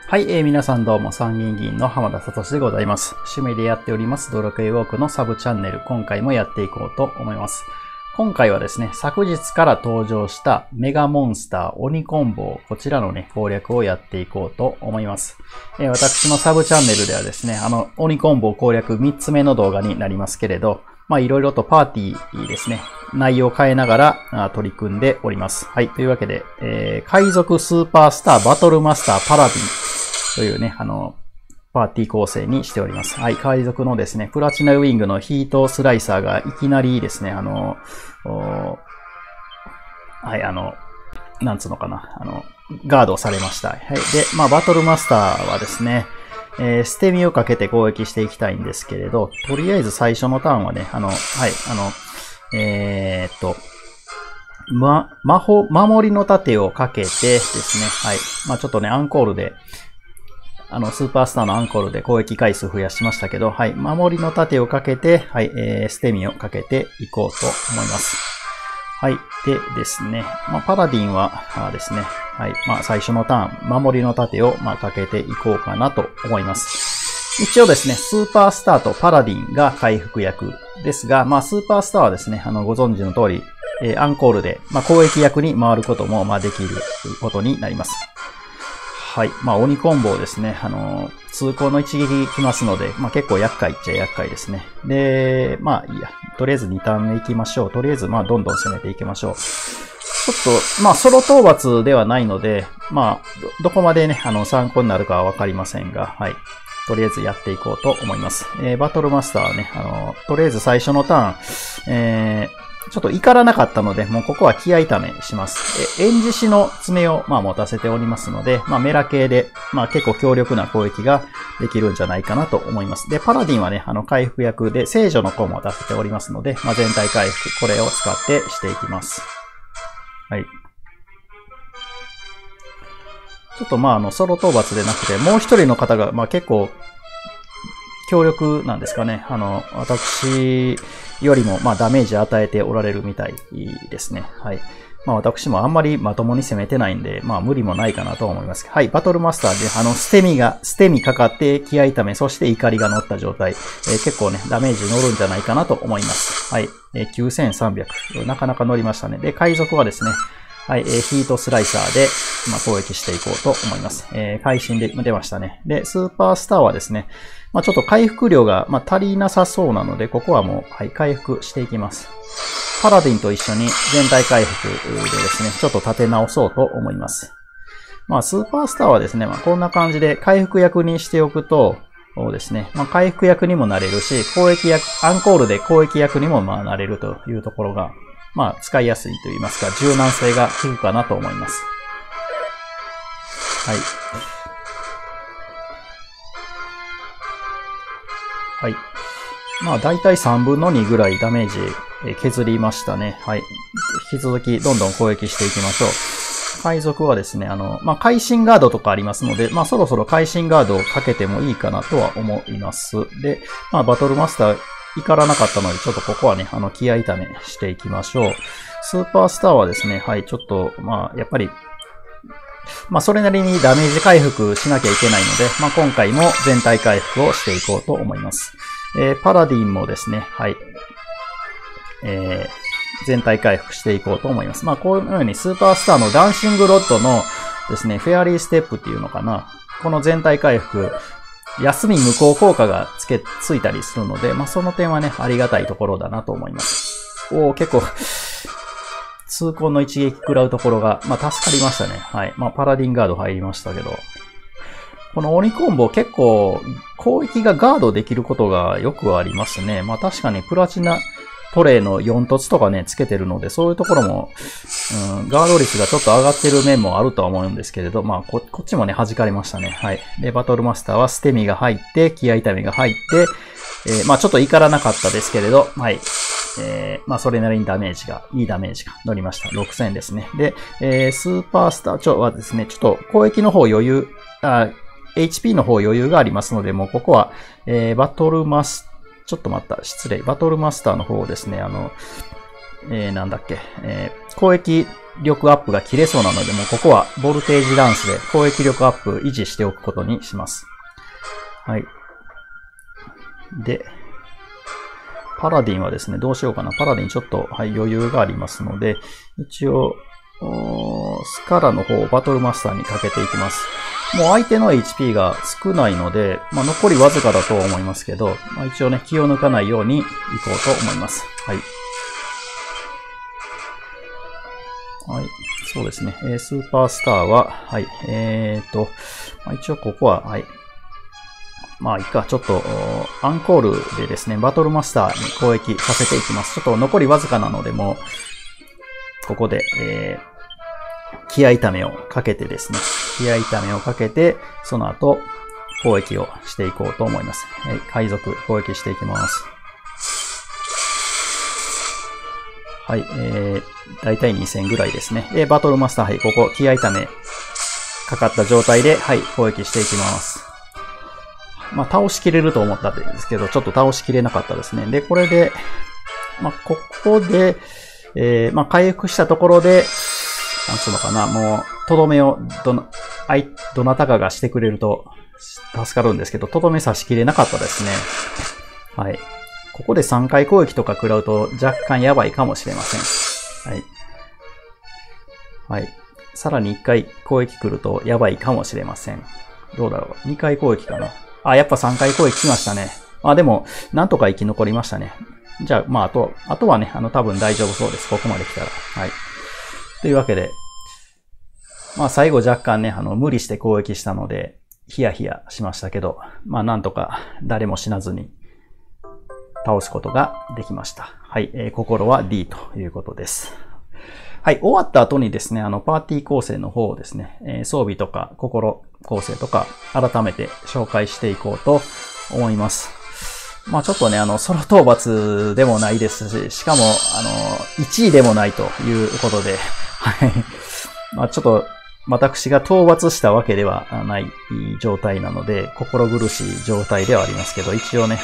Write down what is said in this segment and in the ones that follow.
はい、皆さんどうも参議院議員の浜田聡でございます。趣味でやっておりますドラクエウォークのサブチャンネル、今回もやっていこうと思います。今回はですね、昨日から登場したメガモンスター鬼コンボ、こちらのね、攻略をやっていこうと思います。私のサブチャンネルではですね、鬼コンボ攻略3つ目の動画になりますけれど、いろいろとパーティーですね、内容を変えながら取り組んでおります。はい、というわけで、海賊スーパースターバトルマスターパラディンというね、パーティー構成にしております。はい、海賊のですね、プラチナウィングのヒートスライサーがいきなりですね、はい、なんつうのかな、ガードされました。はい。で、バトルマスターはですね、捨て身をかけて攻撃していきたいんですけれど、とりあえず最初のターンはね、守りの盾をかけてですね、はい。ちょっとね、アンコールで、スーパースターのアンコールで攻撃回数増やしましたけど、はい。守りの盾をかけて、はい。捨て身をかけていこうと思います。はい。でですね、パラディンはですね、はい。最初のターン、守りの盾をかけていこうかなと思います。一応ですね、スーパースターとパラディンが回復役ですが、スーパースターはですね、ご存知の通り、アンコールで、攻撃役に回ることも、できることになります。はい。鬼コンボをですね、通行の一撃来ますので、結構厄介っちゃ厄介ですね。で、いいや。とりあえず2ターン目行きましょう。とりあえず、どんどん攻めていきましょう。ちょっと、ソロ討伐ではないので、どこまでね、参考になるかはわかりませんが、はい。とりあえずやっていこうと思います。バトルマスターはね、とりあえず最初のターン、ちょっと怒らなかったので、もうここは気合炒めします。エンジシの爪を、持たせておりますので、メラ系で、結構強力な攻撃ができるんじゃないかなと思います。で、パラディンはね、回復役で、聖女の子も出せておりますので、全体回復、これを使ってしていきます。はい。ちょっとソロ討伐でなくて、もう一人の方が、結構、強力なんですかね。私よりも、ダメージ与えておられるみたいですね。はい。私もあんまりまともに攻めてないんで、無理もないかなと思います。はい。バトルマスターで、捨て身かかって気合炒め、そして怒りが乗った状態。結構ね、ダメージ乗るんじゃないかなと思います。はい。9300。なかなか乗りましたね。で、海賊はですね、はい、ヒートスライサーで、攻撃していこうと思います。会心で出ましたね。で、スーパースターはですね、ちょっと回復量が、足りなさそうなので、ここはもう、はい、回復していきます。パラディンと一緒に全体回復でですね、ちょっと立て直そうと思います。スーパースターはですね、こんな感じで回復役にしておくと、そうですね、回復役にもなれるし、アンコールで攻撃役にもなれるというところが、使いやすいと言いますか、柔軟性が効くかなと思います。はい。はい。だいたい3分の2ぐらいダメージ削りましたね。はい。引き続きどんどん攻撃していきましょう。海賊はですね、会心ガードとかありますので、そろそろ会心ガードをかけてもいいかなとは思います。で、バトルマスター怒らなかったので、ちょっとここはね、気合炒めしていきましょう。スーパースターはですね、はい、ちょっと、やっぱり、それなりにダメージ回復しなきゃいけないので、今回も全体回復をしていこうと思います。パラディンもですね、はい、全体回復していこうと思います。このようにスーパースターのダンシングロッドのですね、フェアリーステップっていうのかな。この全体回復、休み無効効果がついたりするので、その点はね、ありがたいところだなと思います。結構、痛恨の一撃食らうところが、助かりましたね。はい。パラディンガード入りましたけど、この鬼コンボ結構、攻撃がガードできることがよくありますね。確かにプラチナトレイの4突とかね、つけてるので、そういうところも、ガード率がちょっと上がってる面もあるとは思うんですけれど、こっちもね、弾かれましたね。はい。で、バトルマスターは捨て身が入って、気合痛みが入って、ちょっと怒らなかったですけれど、はい。それなりにいいダメージが乗りました。6000ですね。で、スーパースターはですね、ちょっと攻撃の方HP の方余裕がありますので、もうここは、ちょっと待った、失礼。バトルマスターの方をですね、なんだっけ、攻撃力アップが切れそうなので、もうここはボルテージダンスで攻撃力アップ維持しておくことにします。はい。で、パラディンはですね、どうしようかな。パラディンちょっと、はい、余裕がありますので、一応、スカラの方をバトルマスターにかけていきます。もう相手の HP が少ないので、まあ、残りわずかだとは思いますけど、まあ、一応ね、気を抜かないように行こうと思います。はい。はい。そうですね。スーパースターは、はい。まあ、一応ここは、はい。まあいいか、ちょっと、アンコールでですね、バトルマスターに攻撃させていきます。ちょっと残りわずかなので、もう、ここで、気合炒めをかけてですね、気合炒めをかけて、その後、攻撃をしていこうと思います。はい、海賊、攻撃していきます。はい、だいたい2000ぐらいですね。で、バトルマスター、はい、ここ、気合炒めかかった状態で、はい、攻撃していきます。まあ、倒しきれると思ったんですけど、ちょっと倒しきれなかったですね。で、これで、まあ、ここで、まあ、回復したところで、なんつうのかな、もう、とどめをどなたかがしてくれると助かるんですけど、とどめ差しきれなかったですね。はい。ここで3回攻撃とか食らうと若干やばいかもしれません。はい。はい。さらに1回攻撃来るとやばいかもしれません。どうだろう。2回攻撃かな。あ、やっぱ3回攻撃来ましたね。あ、でも、なんとか生き残りましたね。じゃあ、まあ、あとはね、多分大丈夫そうです。ここまで来たら。はい。というわけで、まあ、最後若干ね、無理して攻撃したので、ヒヤヒヤしましたけど、まあ、なんとか誰も死なずに倒すことができました。はい。心は D ということです。はい。終わった後にですね、パーティー構成の方をですね、装備とか心構成とか改めて紹介していこうと思います。まあちょっとね、ソロ討伐でもないですし、しかも、1位でもないということで、はい。まあちょっと、私が討伐したわけではない状態なので、心苦しい状態ではありますけど、一応ね、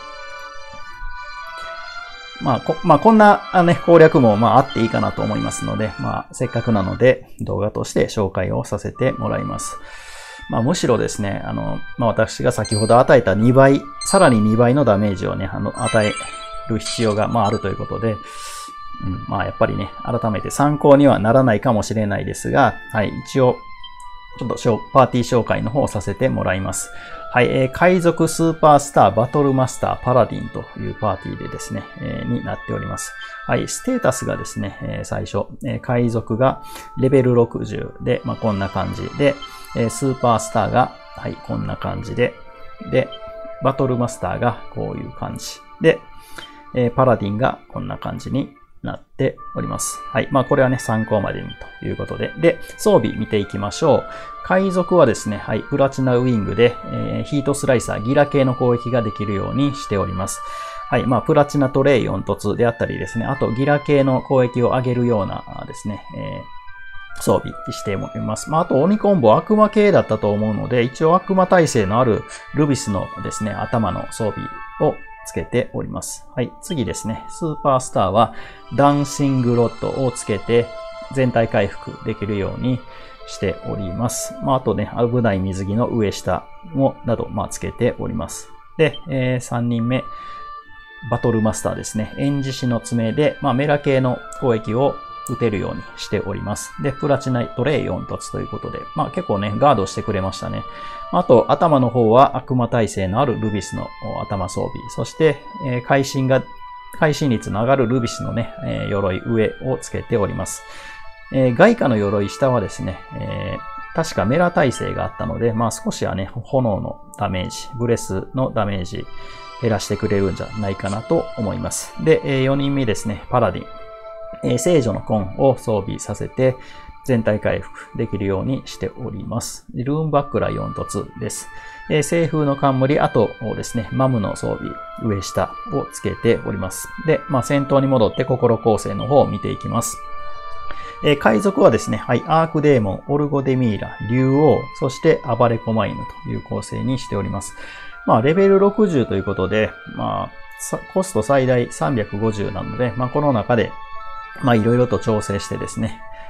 まあこんなね、攻略もあっていいかなと思いますので、まあせっかくなので動画として紹介をさせてもらいます。まあむしろですね、まあ私が先ほど与えた2倍、さらに2倍のダメージをね、与える必要があるということで、まあやっぱりね、改めて参考にはならないかもしれないですが、はい、一応、ちょっとパーティー紹介の方をさせてもらいます。はい、海賊スーパースターバトルマスターパラディンというパーティーでですね、になっております。はい、ステータスがですね、最初、海賊がレベル60で、まあこんな感じで、スーパースターが、はい、こんな感じで、で、バトルマスターがこういう感じで、パラディンがこんな感じになっております。はい。まあこれはね、参考までにということで。で、装備見ていきましょう。海賊はですね、はい、プラチナウィングで、ヒートスライサー、ギラ系の攻撃ができるようにしております。はい。まあプラチナトレイ4凸であったりですね、あとギラ系の攻撃を上げるようなですね、装備しております。まああと鬼コンボ悪魔系だったと思うので、一応悪魔耐性のあるルビスのですね、頭の装備をつけております。はい。次ですね。スーパースターはダンシングロッドをつけて全体回復できるようにしております。まあ、あとね、危ない水着の上下も、など、まあ、つけております。で、3人目、バトルマスターですね。エンジシの爪で、まあ、メラ系の攻撃を打てるようにしております。で、プラチナトレイ4凸ということで、まあ結構ね、ガードしてくれましたね。あと、頭の方は悪魔耐性のあるルビスの頭装備。そして、会心率の上がるルビスのね、鎧上をつけております。外貨の鎧下はですね、確かメラ耐性があったので、まあ少しはね、炎のダメージ、ブレスのダメージ減らしてくれるんじゃないかなと思います。で、4人目ですね、パラディン。聖女の痕を装備させて全体回復できるようにしております。ルーンバックラ4凸です。西風の冠、あとですね、マムの装備、上下をつけております。で、まあ、戦闘に戻って心構成の方を見ていきます。海賊はですね、はい、アークデーモン、オルゴデミーラ、竜王、そして暴れコマイヌという構成にしております。まあ、レベル60ということで、まあ、コスト最大350なので、まあ、この中で、まあいろいろと調整してですね、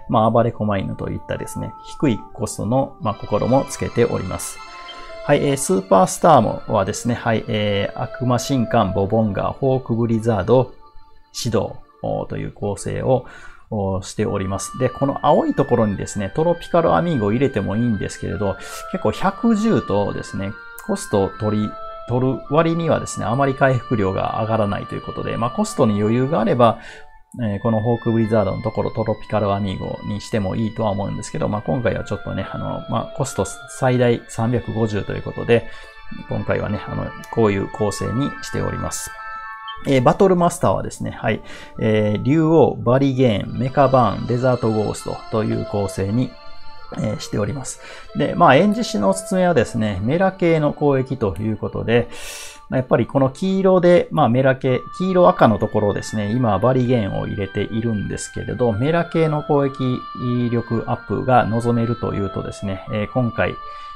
暴れ狛犬といったですね、低いコストの、心もつけております。はい、スーパースターもはですね、はい、悪魔神官、ボボンガー、ホークブリザード、シドという構成をしております。で、この青いところにですね、トロピカルアミーゴを入れてもいいんですけれど、結構110とですね、コストを取る割にはですね、あまり回復量が上がらないということで、コストに余裕があれば、このホークブリザードのところトロピカルアミーゴにしてもいいとは思うんですけど、今回はちょっとね、コスト最大350ということで、今回はね、こういう構成にしております。バトルマスターはですね、はい、竜王、バリゲーン、メカバーン、デザートゴーストという構成にしております。で、演じ師のおすすめはですね、メラ系の攻撃ということで、やっぱりこの黄色で、メラ系、黄色赤のところですね、今バリゲーンを入れているんですけれど、メラ系の攻撃力アップが望めるというとですね、今回、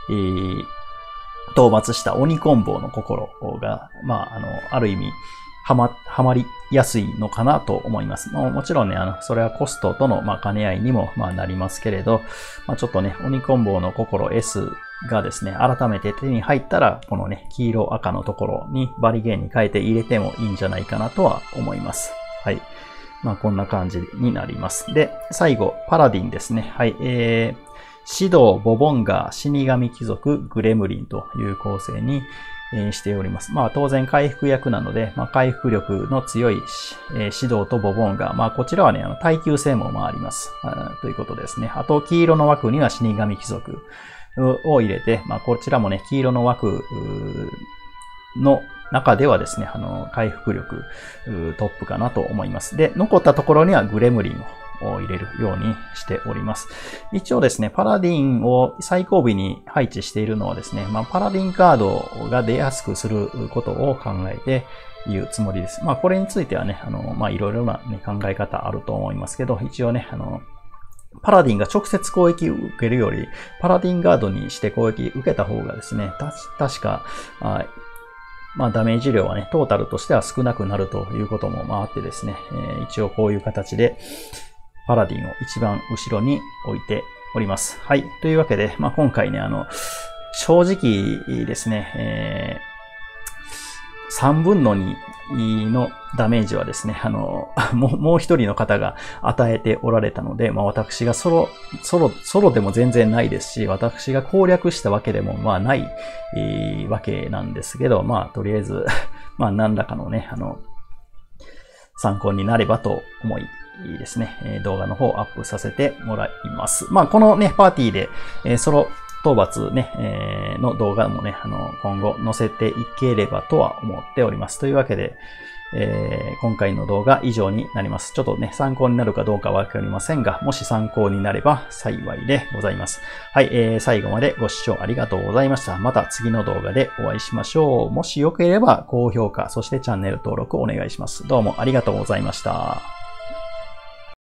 討伐した鬼コンボの心が、ある意味、はまりやすいのかなと思います。もちろんね、それはコストとの、兼ね合いにも、なりますけれど、ちょっとね、鬼コンボの心 S がですね、改めて手に入ったら、このね、黄色赤のところにバリゲーンに変えて入れてもいいんじゃないかなとは思います。はい。こんな感じになります。で、最後、パラディンですね。はい。シド、ボボンガー、死神貴族、グレムリンという構成にしております。当然回復役なので、回復力の強いシドとボボンガー。こちらはね、耐久性もあります。ということですね。あと、黄色の枠には死神貴族を入れて、こちらもね、黄色の枠の中ではですね、回復力トップかなと思います。で、残ったところにはグレムリンを入れるようにしております。一応ですね、パラディンを最後尾に配置しているのはですね、パラディンカードが出やすくすることを考えているつもりです。これについてはね、いろいろな、ね、考え方あると思いますけど、一応ね、パラディンが直接攻撃を受けるより、パラディンガードにして攻撃受けた方がですね、確か、ダメージ量はね、トータルとしては少なくなるということもあってですね、一応こういう形で、パラディンを一番後ろに置いております。はい。というわけで、今回ね、正直ですね、3分の2のダメージはですね、もう一人の方が与えておられたので、私がソロでも全然ないですし、私が攻略したわけでもない、わけなんですけど、とりあえず、何らかのね、参考になればと思いですね、動画の方をアップさせてもらいます。このね、パーティーで、ソロ討伐ね、の動画もね、今後載せていければとは思っております。というわけで、今回の動画以上になります。ちょっとね、参考になるかどうかわかりませんが、もし参考になれば幸いでございます。はい、最後までご視聴ありがとうございました。また次の動画でお会いしましょう。もしよければ高評価、そしてチャンネル登録お願いします。どうもありがとうございました。